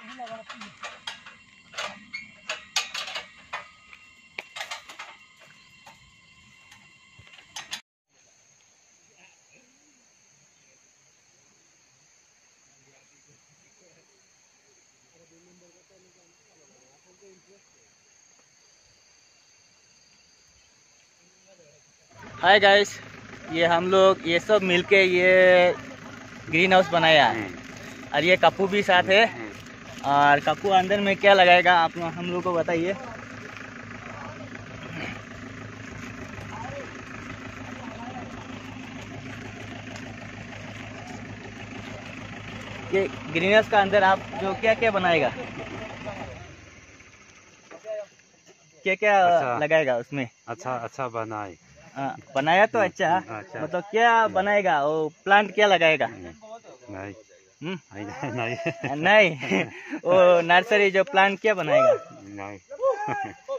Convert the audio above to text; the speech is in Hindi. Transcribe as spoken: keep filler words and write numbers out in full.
हाय गाइस, ये हम लोग ये सब मिलके ये ग्रीन हाउस बनाया है और ये कप्पू भी साथ है। और कप्पू अंदर में क्या लगाएगा आप हम लोग को बताइए। ये ग्रीन हाउस का अंदर आप जो क्या क्या बनाएगा, क्या क्या अच्छा, लगाएगा उसमें? अच्छा अच्छा बनाए। हाँ, बनाया तो अच्छा, अच्छा। मतलब क्या बनाएगा वो, प्लांट क्या लगाएगा? नहीं हम्म नहीं नहीं नहीं वो नर्सरी जो प्लांट क्या बनाएगा? नहीं